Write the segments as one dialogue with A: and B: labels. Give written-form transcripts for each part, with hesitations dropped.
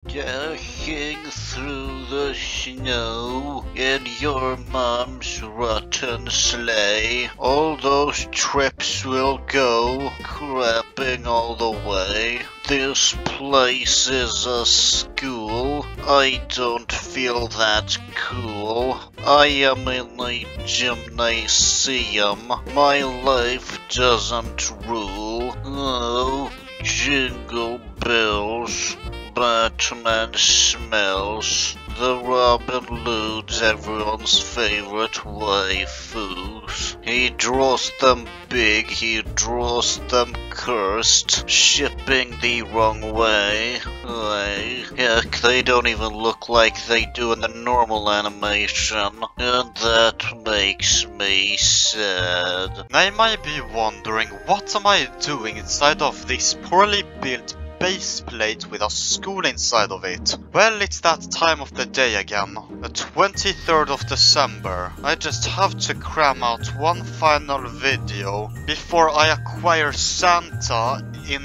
A: Dashing through the snow in your mom's rotten sleigh. All those trips will go, crapping all the way. This place is a school. I don't feel that cool. I am in a gymnasium. My life doesn't rule. Oh, jingle bells. Batman smells. The Robin Loods, everyone's favorite waifus. He draws them big, he draws them cursed, shipping the wrong way. Heck, they don't even look like they do in the normal animation, and that makes me sad.
B: I might be wondering, what am I doing inside of this poorly built base plate with a school inside of it? Well, it's that time of the day again, the 23rd of December. I just have to cram out one final video before I acquire Santa in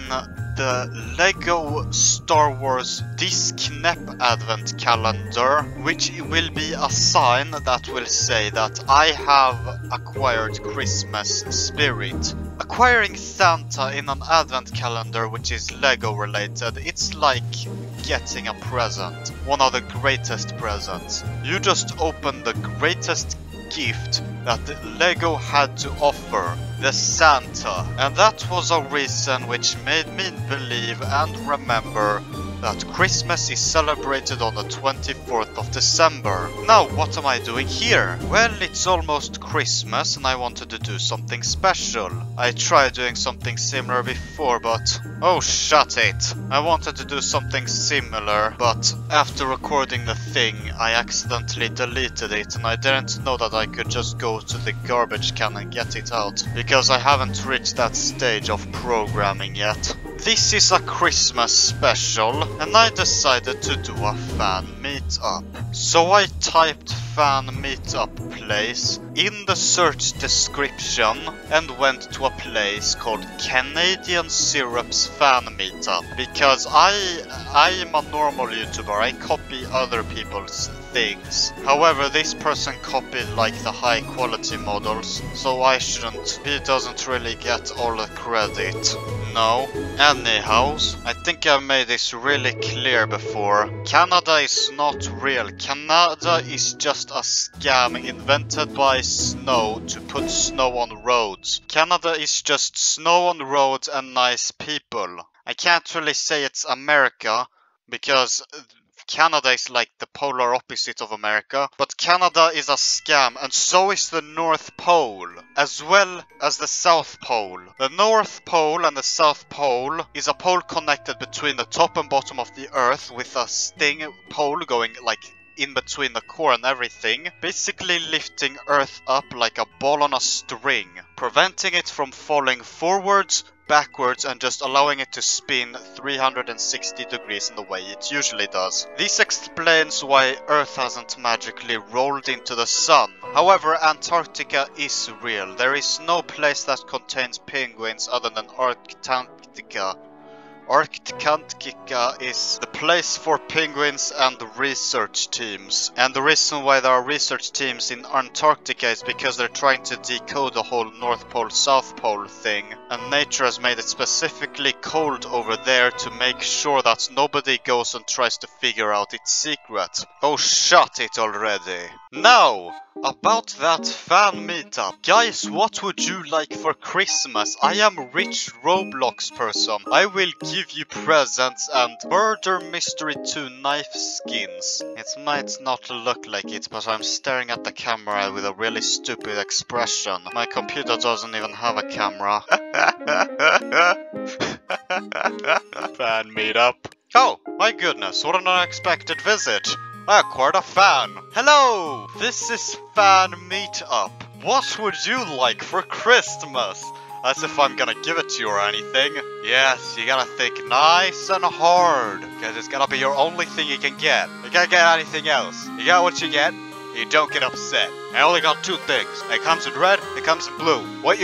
B: the Lego Star Wars Disc-Knep Advent Calendar, which will be a sign that will say that I have acquired Christmas spirit. Acquiring Santa in an Advent calendar which is Lego related, it's like getting a present. One of the greatest presents. You just open the greatest gift that Lego had to offer, the Santa. And that was a reason which made me believe and remember that Christmas is celebrated on the 24th of December. Now, what am I doing here? Well, it's almost Christmas and I wanted to do something special. I tried doing something similar before, but oh, shut it. I wanted to do something similar, but after recording the thing, I accidentally deleted it and I didn't know that I could just go to the garbage can and get it out, because I haven't reached that stage of programming yet. This is a Christmas special, and I decided to do a fan meetup. So I typed fan meetup place in the search description and went to a place called Canadian Syrups Fan Meetup, because I am a normal YouTuber, I copy other people's things. However, this person copied like the high quality models, so I shouldn't. He doesn't really get all the credit. No. Anyhows, I think I've made this really clear before. Canada is not real. Canada is just a scam invented by Snow to put snow on roads. Canada is just snow on roads and nice people. I can't really say it's America, because Canada is like the polar opposite of America, but Canada is a scam, and so is the North Pole, as well as the South Pole. The North Pole and the South Pole is a pole connected between the top and bottom of the Earth with a sting pole going like in between the core and everything, basically lifting Earth up like a ball on a string, preventing it from falling forwards, backwards, and just allowing it to spin 360 degrees in the way it usually does. This explains why Earth hasn't magically rolled into the sun. However, Antarctica is real. There is no place that contains penguins other than Antarctica. Antarctica is the place for penguins and research teams. And the reason why there are research teams in Antarctica is because they're trying to decode the whole North Pole, South Pole thing. And nature has made it specifically cold over there to make sure that nobody goes and tries to figure out its secret. Oh, shut it already. Now, about that fan meetup. Guys, what would you like for Christmas? I am a rich Roblox person. I will give you presents and murder mystery 2 knife skins. It might not look like it, but I'm staring at the camera with a really stupid expression. My computer doesn't even have a camera. Fan meetup. Oh, my goodness, what an unexpected visit. I acquired a fan. Hello! This is Fan Meetup. What would you like for Christmas? As if I'm gonna give it to you or anything. Yes, you gotta think nice and hard, because it's gonna be your only thing you can get. You can't get anything else. You got what you get, you don't get upset. I only got 2 things. It comes in red, it comes in blue. What you want?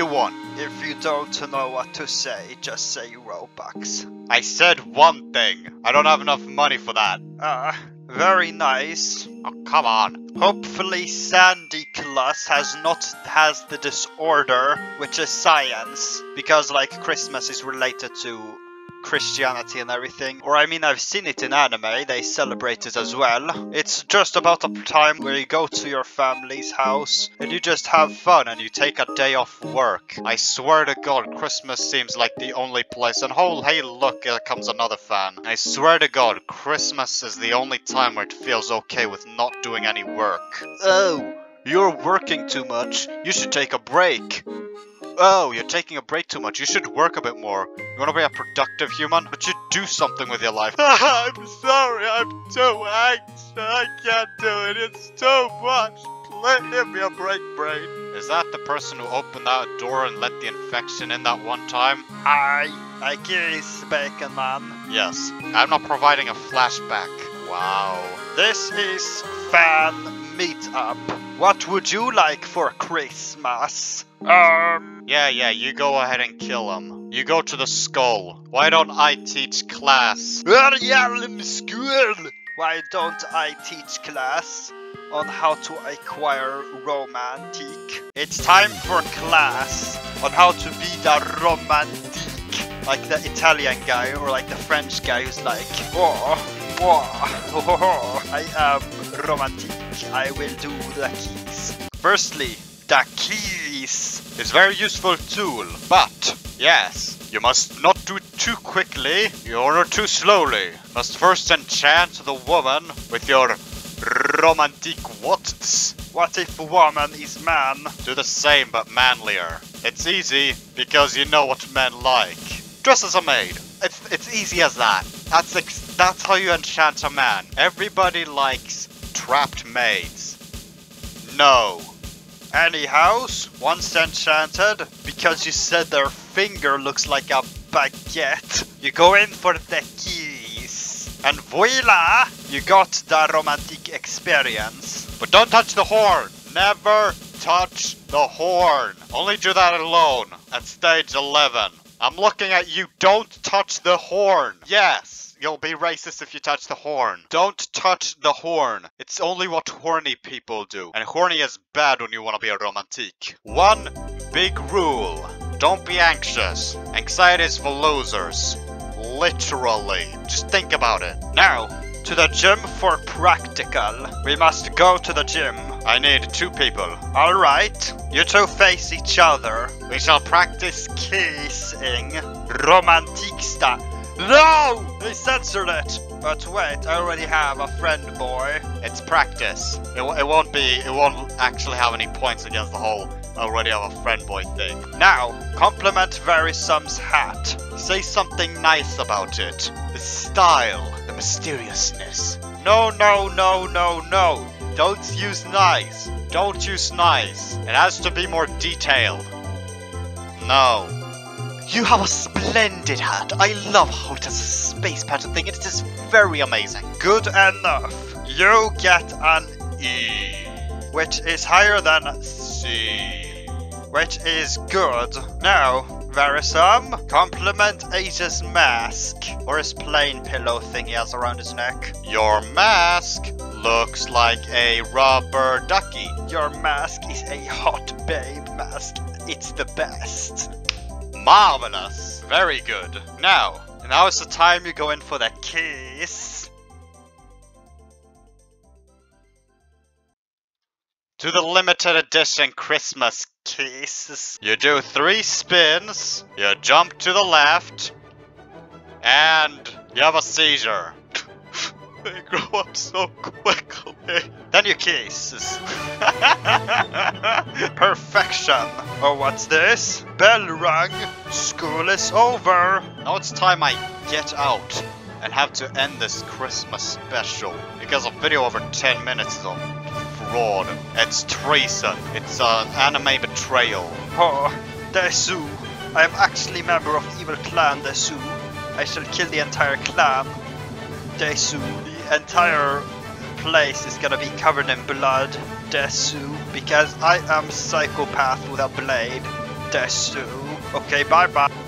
C: If you don't know what to say, just say Robux.
B: I said one thing. I don't have enough money for that.
C: Very nice.
B: Oh, come on.
C: Hopefully Sandy Claus has the disorder, which is science, because like Christmas is related to Christianity and everything. Or I mean, I've seen it in anime, they celebrate it as well. It's just about a time where you go to your family's house and you just have fun and you take a day off work.
B: I swear to God, Christmas seems like the only place. And hey, look, here comes another fan. I swear to God, Christmas is the only time where it feels okay with not doing any work.
C: Oh, you're working too much. You should take a break.
B: Oh, you're taking a break too much. You should work a bit more. You want to be a productive human? But you do something with your life.
C: I'm sorry, I'm too anxious. I can't do it. It's too much. Please give me a break, brain.
B: Is that the person who opened that door and let the infection in that one time?
C: I guess, Bacon Man.
B: Yes. I'm not providing a flashback. Wow.
C: This is Fan Meetup. What would you like for Christmas?
B: Yeah, you go ahead and kill him. You go to the skull. Why don't I teach class?
C: School. Why don't I teach class on how to acquire romantic? It's time for class on how to be the romantic. Like the Italian guy or like the French guy who's like, I am romantic. I will do the keys. Firstly, the keys is a very useful tool, but yes, you must not do it too quickly or too slowly. Must first enchant the woman with your romantic what's. What if woman is man?
B: Do the same but manlier. It's easy because you know what men like. Dress as a maid. It's easy as that. That's how you enchant a man. Everybody likes trapped maids. No.
C: Any house, once enchanted, because you said their finger looks like a baguette, you go in for the keys. And voila, you got the romantic experience.
B: But don't touch the horn. Never touch the horn. Only do that alone at stage 11. I'm looking at you. Don't touch the horn. Yes. You'll be racist if you touch the horn. Don't touch the horn. It's only what horny people do. And horny is bad when you want to be a romantique. One big rule. Don't be anxious. Anxiety is for losers. Literally. Just think about it.
C: Now, to the gym for practical. We must go to the gym.
B: I need 2 people.
C: Alright. You two face each other.
B: We shall practice
C: kissing. Romantic stuff. No! They censored it! But wait, I already have a friend boy.
B: It's practice. It won't actually have any points against the whole I already have a friend boy thing.
C: Now, compliment Verisum's hat.
B: Say something nice about it. The style, the mysteriousness.
C: No.
B: Don't use nice. Don't use nice. It has to be more detailed. No. You have a splendid hat. I love how it has a space pattern thing. It is very amazing.
C: Good enough. You get an E, which is higher than
B: C,
C: which is good. Now, Verisum, compliment Ace's mask, or his plain pillow thing he has around his neck.
B: Your mask looks like a rubber ducky.
C: Your mask is a hot babe mask. It's the best.
B: Marvelous. Very good. Now is the time you go in for the
C: kiss.
B: To the limited edition Christmas kiss. You do 3 spins, you jump to the left, and you have a seizure. They grow up so quickly.
C: Then you kiss. Perfection. Oh, what's this? Bell rung. School is over.
B: Now it's time I get out and have to end this Christmas special. Because a video over 10 minutes is a fraud. It's treason. It's an anime betrayal.
C: Oh, Desu. I am actually a member of evil clan Desu. I shall kill the entire clan. Desu. The entire place is gonna be covered in blood. Desu. Because I am psychopath with a blade. Desu. Okay, bye bye.